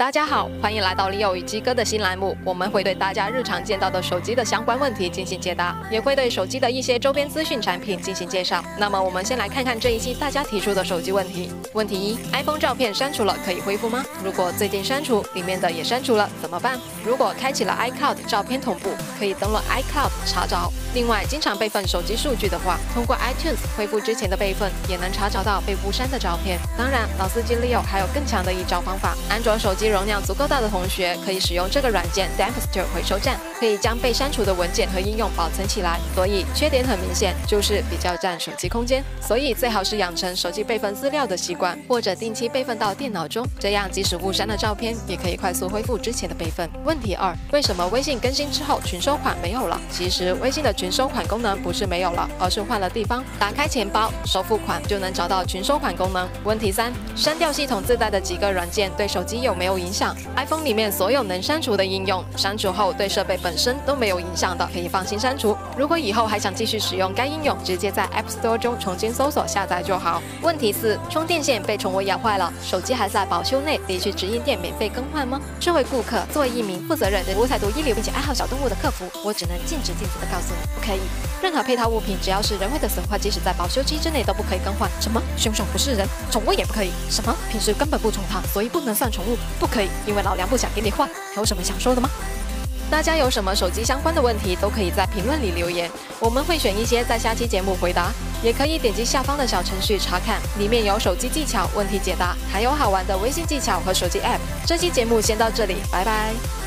大家好，欢迎来到Leo与鸡哥的新栏目，我们会对大家日常见到的手机的相关问题进行解答，也会对手机的一些周边资讯产品进行介绍。那么我们先来看看这一期大家提出的手机问题。问题一 ：iPhone 照片删除了可以恢复吗？如果最近删除，里面的也删除了怎么办？如果开启了 iCloud 照片同步，可以登录 iCloud 查找。另外，经常备份手机数据的话，通过 iTunes 恢复之前的备份，也能查找到被误删的照片。当然，老司机 Leo 还有更强的一招方法。安卓手机容量足够大的同学，可以使用这个软件 Dempster 回收站，可以将被删除的文件和应用保存起来。所以缺点很明显，就是比较占手机空间。所以最好是养成手机备份资料的习惯，或者定期备份到电脑中，这样即使误删了照片，也可以快速恢复之前的备份。问题二：为什么微信更新之后群收款没有了？其实微信的群收款功能不是没有了，而是换了地方。打开钱包收付款就能找到群收款功能。问题三：删掉系统自带的几个软件对手机有没有影响？iPhone 里面所有能删除的应用，删除后对设备本身都没有影响的，可以放心删除。如果以后还想继续使用该应用，直接在 App Store 中重新搜索下载就好。问题四：充电线被宠物咬坏了，手机还在保修内，可以去直营店免费更换吗？身为顾客，作为一名负责任的无彩毒一流并且爱好小动物的客服，我只能禁止的告诉你，不可以。任何配套物品只要是人为的损坏，即使在保修期之内都不可以更换。什么？凶手不是人，宠物也不可以？什么？平时根本不宠它，所以不能算宠物？不可以，因为老娘不想给你换。还有什么想说的吗？大家有什么手机相关的问题，都可以在评论里留言，我们会选一些在下期节目回答。也可以点击下方的小程序查看，里面有手机技巧、问题解答，还有好玩的微信技巧和手机 App。这期节目先到这里，拜拜。